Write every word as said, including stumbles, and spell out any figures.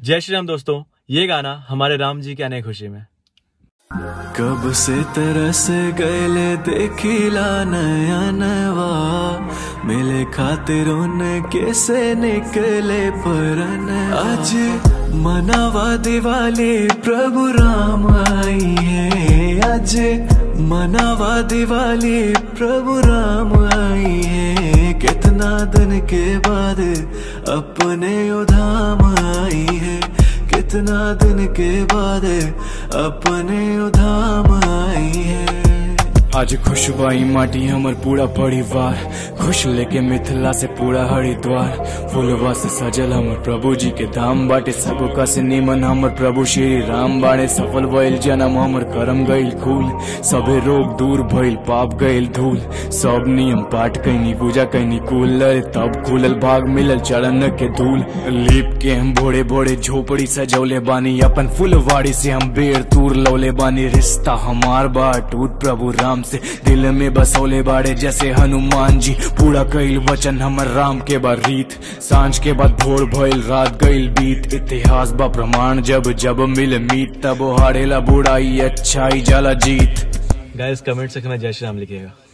जय श्री राम दोस्तों, ये गाना हमारे राम जी के आने की खुशी में। कब से तरस गए देखिला नया नवा, मिले खातिर कैसे निकले परन। आज मनावा दिवाली प्रभु राम आई है, आज मनावा दिवाली प्रभु राम आई है। कितना दिन के बाद अपने उधाम आई है, कितना दिन के बाद अपने उधाम आई है। आज खुश बाई माटी हमर पूरा परिवार, खुश लेके मिथिला से पूरा हरिद्वार। फूलवा से सजल हमर प्रभु जी के धाम बाटे, सबो का से निमन हमर प्रभु श्री राम बाड़े। सफल भइल जन्म हमर करम गइल खूल, सबे रोग दूर भइल पाप गइल धूल। सब नियम पाठ कैनी पूजा कैनी कुल, तब खुलल भाग मिलल चरण के धूल। लीप के हम भोरे भोरे झोपड़ी सजौले बानी, अपन फुलवाड़ी से हम बेर तूर लौले बानी। रिश्ता हमार बा टूट प्रभु राम से, दिल में बसौले बाड़े जैसे हनुमान जी। पूरा कईल वचन हमर राम के बा रीत, सांझ के बाद भोर भइल रात गईल बीत। इतिहास बा प्रमाण जब जब मिल मीत, तब हारेला बुराई अच्छाई जाला जीत। गाइस कमेंट सेक्शन में जय श्री राम लिखिएगा।